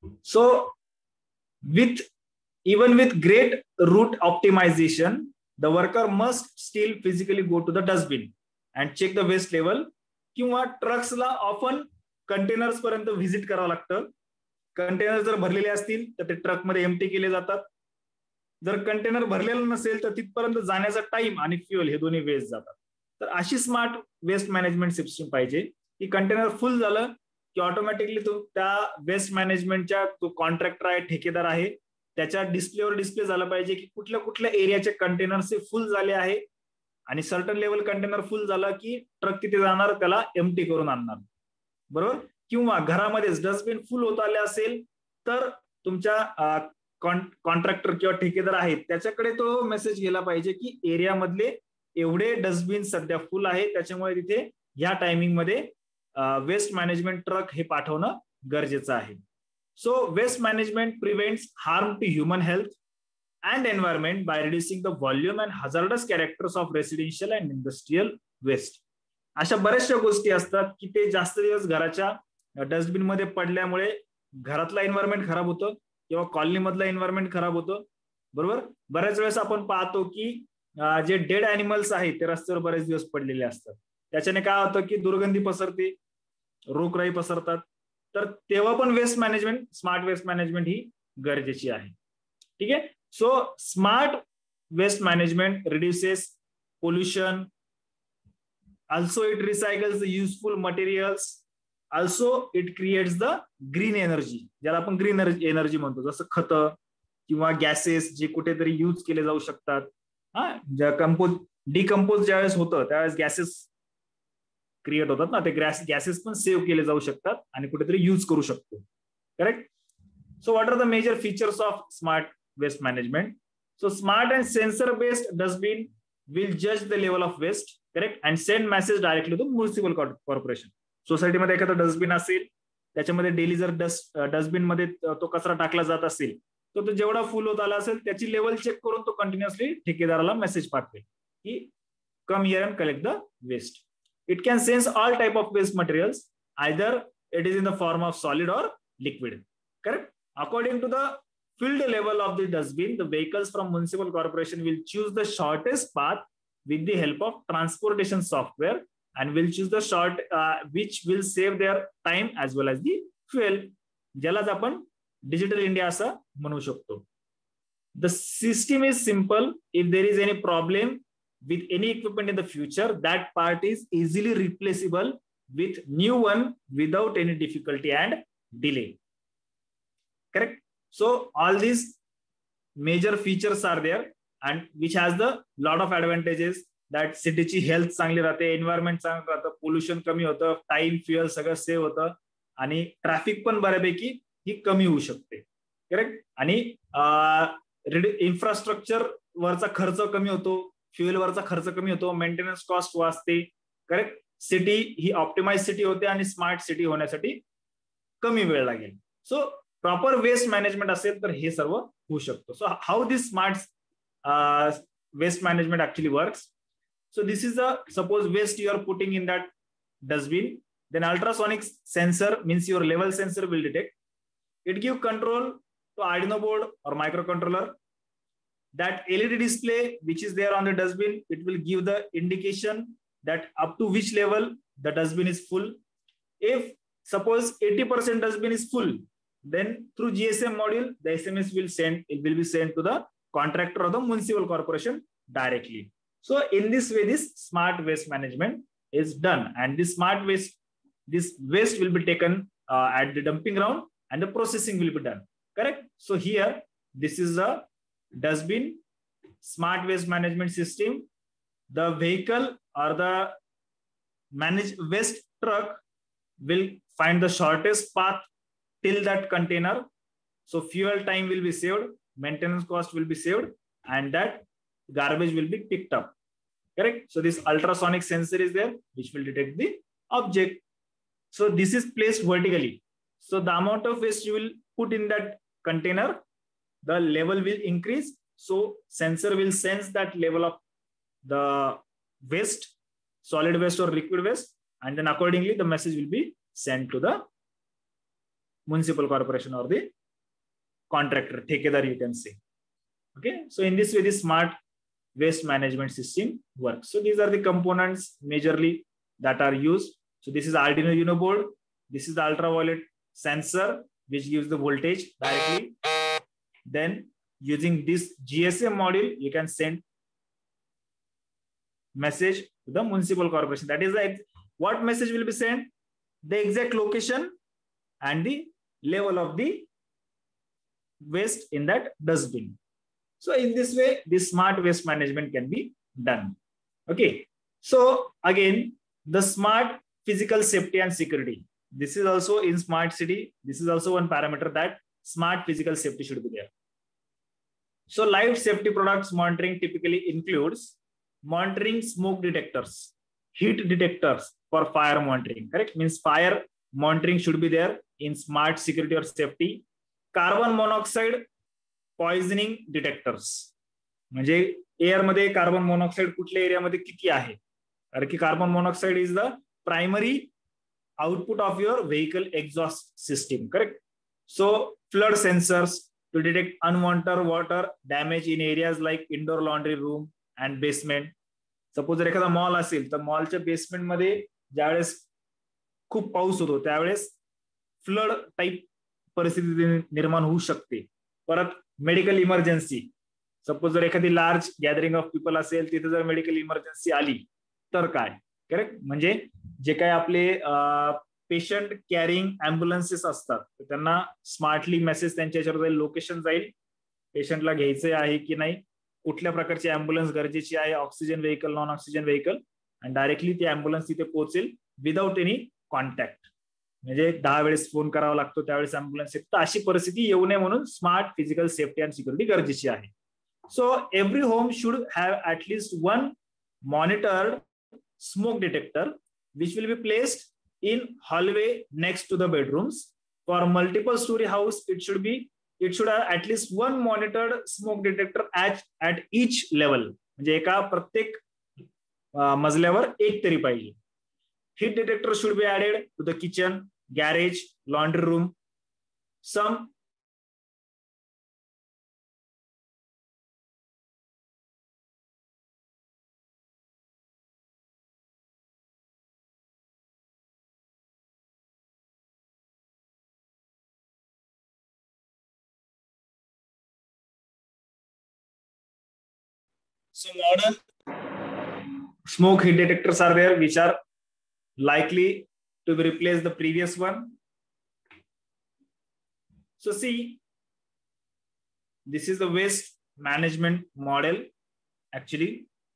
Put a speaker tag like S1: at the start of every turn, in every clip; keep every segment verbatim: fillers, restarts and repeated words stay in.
S1: So with even with great route optimization, the worker must still physically go to the dustbin and check the waste level. किंवा ट्रक्सला often containers पर्यंत visit करावं लागतं. Container जर भरलेले असतील तर ते ट्रकमध्ये एम्प्टी केले जातात. जर कंटेनर भरलेलं नसेल तर तिथपर्यंत जाण्याचा टाइम आणि फ्युएल हे दोन्ही वेस्ट जातात. तर अशी स्मार्ट वेस्ट मॅनेजमेंट सिस्टम पाहिजे की कंटेनर फुल झालं की ऑटोमॅटिकली तो त्या वेस्ट मॅनेजमेंटच्या तो कॉन्ट्रॅक्टर आहे, ठेकेदार आहे, त्याच्या डिस्प्लेवर डिस्प्ले झालं पाहिजे की कुठल्या कुठल्या एरियाचे कंटेनर्स फुल झाले आहे आणि सर्टन लेवल कंटेनर फुल झाला की ट्रक तिथे जाणार, त्याला एम्प्टी करून आणणार. बरोबर. किंवा घरामध्येच डस्टबिन फुल होत आले असेल तर तुमच्या कॉन्ट्रॅक्टर किंवा ठेकेदार आहेत त्याच्याकडे तो मेसेज गेला पाहिजे की एरियामधले एवढे डस्टबिन सध्या फुल आहे, त्याच्यामुळे तिथे ह्या टायमिंग मध्ये वेस्ट मॅनेजमेंट ट्रक हे पाठवणं गरजेचं आहे. So waste management prevents harm to human health and environment by reducing the volume and hazardous characters of residential and industrial waste. अशा बऱ्याचशा गोष्टी असतात की ते जास्त दिवस घराच्या डस्टबिन मध्ये पडल्यामुळे घरातला एन्व्हायरमेंट खराब होतं किंवा कॉलनी मधला एन्व्हायरमेंट खराब होतं. बरोबर. बऱ्याच वेळेस आपण पाहतो की जे डेड अॅनिमल्स आहेत ते रस्त्यावर बरेच दिवस पडलेले असतात. त्याच्याने काय होतं की दुर्गंधी पसरते, रोगराई पसरतात. तर तेव्हा पण waste management, smart waste management ही गरजेची आहे. ठीक आहे. So smart waste management reduces pollution. Also it recycles the useful materials. Also it creates the green energy. ज्याला आपण ग्रीन एनर्जी म्हणतो, जसं खत किंवा गॅसेस जे कुठेतरी यूज केले जाऊ शकतात. हा, ज्या कंपोज डिकम्पोज ज्यावेळेस होतं त्यावेळेस गॅसेस क्रिएट होतात ना, ते गॅसेस पण सेव्ह केले जाऊ शकतात आणि कुठेतरी यूज करू शकतो. Correct. So what are the major features of smart waste management? So smart and sensor based dustbin will judge the level of waste, correct, and send message directly to municipal corporation. Society मध्ये एखादा dustbin असेल त्याच्यामध्ये daily जर dust dustbin मध्ये तो कचरा टाकला जात असेल तर तो जेवढा फुल होत आला असेल त्याची लेवल चेक करून तो कंटिन्युअसली ठेकेदाराला मेसेज पाठवेल की come here and collect the waste. It can sense all type of waste materials, either it is in the form of solid और liquid. Correct. According to the filled level of the dustbin, the vehicles from municipal corporation will choose the shortest path with the help of transportation software and will choose the short uh, which will save their time as well as the fuel. ज्यालाच आपण digital India असं म्हणू शकतो. The system is simple. If there is any problem with any equipment in the future, that part is easily replaceable with new one without any difficulty and delay. Correct. So all these major features are there and which has the lot of advantages that सिटीची health चांगली राहते, environment चांगलं राहतं, pollution कमी होतं, time fuel सगळं save होतं आणि ट्रॅफिक पण बऱ्यापैकी ही कमी होऊ शकते. करेक्ट. आणि इन्फ्रास्ट्रक्चर वरचा खर्च कमी होतो, फ्युएल वरचा खर्च कमी होतो, मेंटेनन्स कॉस्ट वाचते. करेक्ट. सिटी ही ऑप्टिमाइज सिटी होते आणि स्मार्ट सिटी होण्यासाठी कमी वेळ लागेल. सो प्रॉपर वेस्ट मॅनेजमेंट असेल तर हे सर्व होऊ शकतो. So how this smart waste management actually works. So this is a suppose waste you are putting in that dustbin, then ultrasonic sensor means your level sensor will detect. It give control to Arduino board or microcontroller. That L E D display which is there on the dustbin, it will give the indication that up to which level the dustbin is full. If suppose eighty percent dustbin is full, then through G S M module, the S M S will send, it will be sent to the contractor or the municipal corporation directly. So in this way, this smart waste management is done, and this smart waste, this waste will be taken uh, at the dumping ground and the processing will be done. Correct. So here, this is a dustbin smart waste management system. The vehicle or the managed waste truck will find the shortest path till that container. So fuel time will be saved, maintenance cost will be saved, and that garbage will be picked up. Correct. So this ultrasonic sensor is there which will detect the object. So this is placed vertically. So the amount of waste you will put in that container, the level will increase. So sensor will sense that level of the waste, solid waste or liquid waste, and then accordingly the message will be sent to the municipal corporation or the contractor, ठेकेदार you can say. Okay, so in this way, the smart waste management system works. So these are the components majorly that are used. So this is Arduino Uno board. This is the ultraviolet sensor which gives the voltage directly. Then using this G S M module, you can send message to the municipal corporation. That is like what message will be sent, the exact location and the level of the waste in that dustbin. So in this way, this smart waste management can be done. Okay. So again, the smart physical safety and security. This is also in smart city. This is also one parameter that smart physical safety should be there. So life safety products monitoring typically includes monitoring smoke detectors, heat detectors for fire monitoring, correct? Means fire monitoring should be there in smart security or safety. Carbon monoxide poisoning detectors, म्हणजे air मध्ये carbon monoxide कुठल्या एरियामध्ये किती आहे, कारण की carbon monoxide is the primary output of your vehicle exhaust system, correct? So flood sensors to detect unwanted water damage in areas like indoor laundry room and basement. Suppose जर एखादा mall असेल तर मॉलच्या बेसमेंट मध्ये ज्यावेळेस खूप पाऊस होतो त्यावेळेस फ्लड टाईप परिस्थिती निर्माण होऊ शकते. परत मेडिकल इमर्जन्सी, सपोज जर एखादी लार्ज गॅदरिंग ऑफ पीपल असेल तिथे जर मेडिकल इमर्जन्सी आली तर काय, करेक्ट? म्हणजे जे काही आपले पेशंट कॅरिंग अँब्युलन्सेस असतात त्यांना स्मार्टली मेसेज त्यांच्या याच्यावर जाईल, लोकेशन जाईल, पेशंटला घ्यायचं आहे की नाही, कुठल्या प्रकारची अँब्युलन्स गरजेची आहे, oxygen vehicle non oxygen vehicle, आणि डायरेक्टली ती अँब्युलन्स तिथे पोहोचेल विदाउट एनी कॉन्टॅक्ट. म्हणजे दहा वेळेस फोन करावा लागतो त्यावेळेस अँब्युलन्स येतो. अशी परिस्थिती येऊ नये म्हणून smart physical safety and security गरजेची आहे. So every home should have at least one monitored smoke detector which will be placed in hallway next to the bedrooms. For multiple storey house it should be it should have at least one monitored smoke detector at at each level, म्हणजे एका प्रत्येक मजल्यावर एक तरी पाहिजे. Heat detector should be added to the kitchen, garage, laundry room. Some so modern smoke heat detectors are there which are likely to be replaced the previous one. So see, this is the waste management model actually.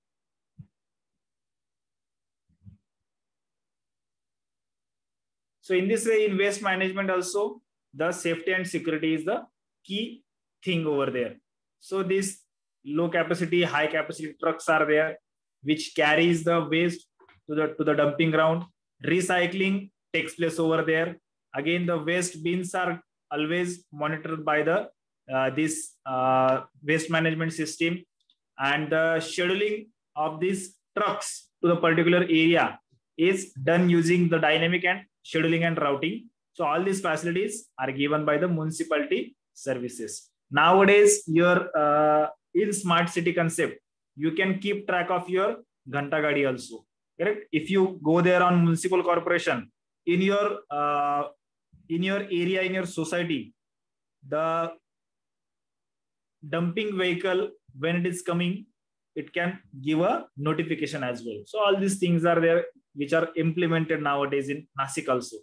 S1: So in this way, in waste management also, the safety and security is the key thing over there. So these low capacity, high capacity trucks are there, which carries the waste to the to the dumping ground. Recycling takes place over there. Again, the waste bins are always monitored by the uh, this uh, waste management system, and the scheduling of these trucks to the particular area is done using the dynamic and scheduling and routing. So all these facilities are given by the municipality services. Nowadays, your uh, in smart city concept, you can keep track of your Ghanta Gadi also. Correct? If you go there on municipal corporation, in your uh, in your area, in your society, the dumping vehicle, when it is coming, it can give a notification as well. So all these things are there which are implemented nowadays in Nasik also.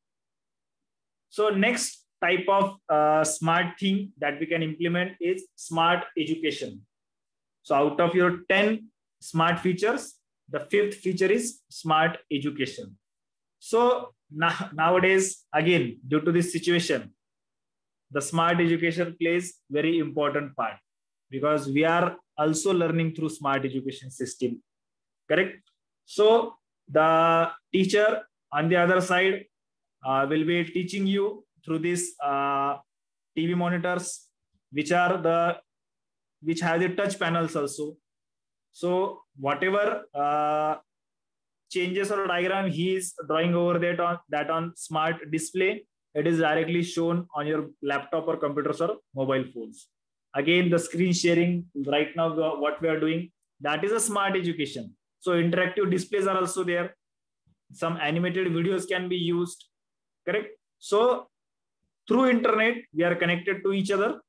S1: So next type of uh, smart thing that we can implement is smart education. So out of your ten smart features, the fifth feature is smart education. So now, nowadays, again, due to this situation, the smart education plays very important part because we are also learning through smart education system, correct? So the teacher on the other side uh, will be teaching you through these uh, T V monitors, which are the which have the touch panels also. So whatever uh, changes or diagram he is drawing over that on that on smart display, it is directly shown on your laptop or computers or mobile phones. Again, the screen sharing right now, what we are doing, that is a smart education. So interactive displays are also there. Some animated videos can be used, correct? So through internet, we are connected to each other.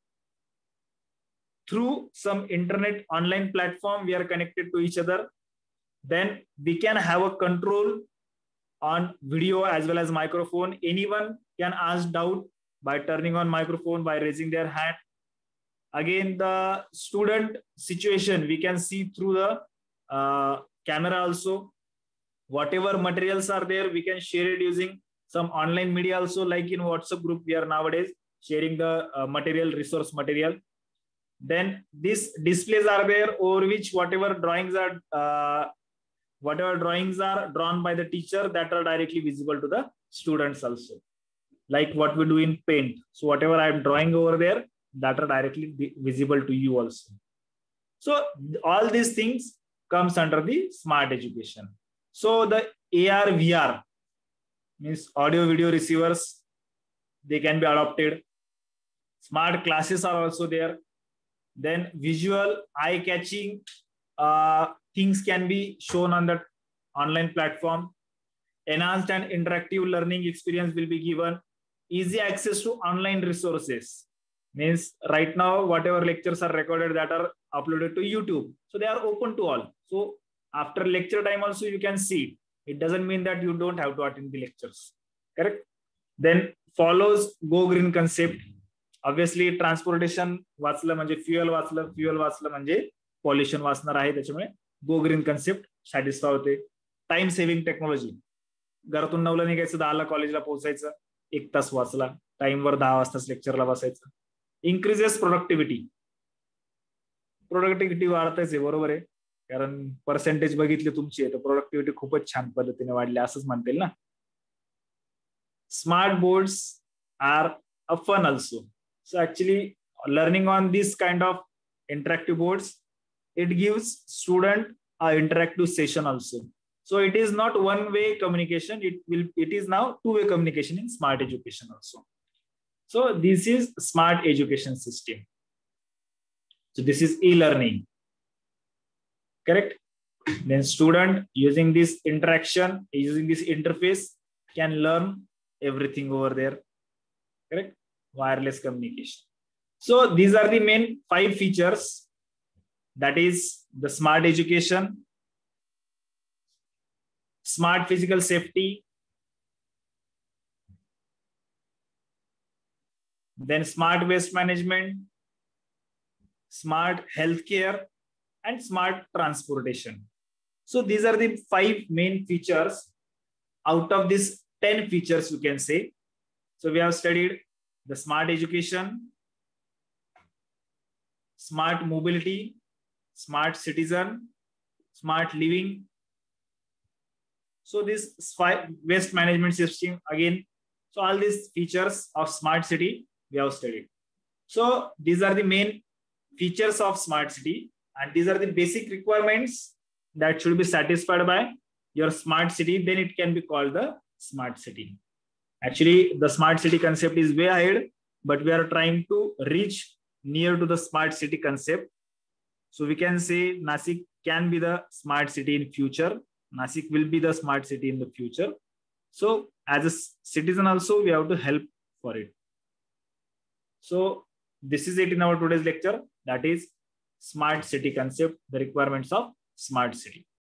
S1: Through some internet online platform, we are connected to each other. Then we can have a control on video as well as microphone. Anyone can ask doubt by turning on microphone, by raising their hand. Again, the student situation, we can see through the uh, camera also. Whatever materials are there, we can share it using some online media also, like in WhatsApp group, we are nowadays sharing the uh, material, resource material. Then these displays are there over which whatever drawings are uh, whatever drawings are drawn by the teacher, that are directly visible to the students also, like what we do in paint. So whatever I am drawing over there, that are directly visible to you also. So all these things comes under the smart education. So the A R V R means audio video receivers, they can be adopted. Smart classes are also there. Then visual eye-catching uh, things can be shown on the online platform. Enhanced and interactive learning experience will be given. Easy access to online resources. Means right now, whatever lectures are recorded, that are uploaded to YouTube. So they are open to all. So after lecture time also, you can see. It doesn't mean that you don't have to attend the lectures. Correct? Then follows Go Green concept. Obviously transportation वाचलं म्हणजे fuel वाचलं, fuel वाचलं म्हणजे pollution वाचणार आहे. त्याच्यामुळे go green concept satisfy होते. Time saving technology, घरातून नऊला निघायचं, दहाला कॉलेजला पोहोचायचं, एक तास वाचला, टाइमवर दहा वाजताच लेक्चरला बसायचं. इन्क्रीजेस प्रोडक्टिव्हिटी, प्रोडक्टिव्हिटी वाढताच आहे, बरोबर आहे, कारण पर्सेंटेज बघितली तुमची आहे तर प्रोडक्टिव्हिटी खूपच छान पद्धतीने वाढली असंच म्हणता येईल ना. Smart boards are a fun also. So actually learning on this kind of interactive boards, it gives student a interactive session also. So it is not one way communication. It will, it is now two way communication in smart education also. So this is smart education system. So this is e-learning, correct? Then student using this interaction, using this interface can learn everything over there, correct? Wireless communication. So these are the main five features. That is the smart education, smart physical safety, then smart waste management, smart healthcare, and smart transportation. So these are the five main features out of these ten features, you can say. So we have studied the smart education, smart mobility, smart citizen, smart living. So this waste management system again. So all these features of smart city we have studied. So these are the main features of smart city, and these are the basic requirements that should be satisfied by your smart city. Then it can be called the smart city. Actually, the smart city concept is way ahead, but we are trying to reach near to the smart city concept. So we can say Nasik can be the smart city in future. Nasik will be the smart city in the future. So as a citizen also, we have to help for it. So this is it in our today's lecture. That is smart city concept, the requirements of smart city.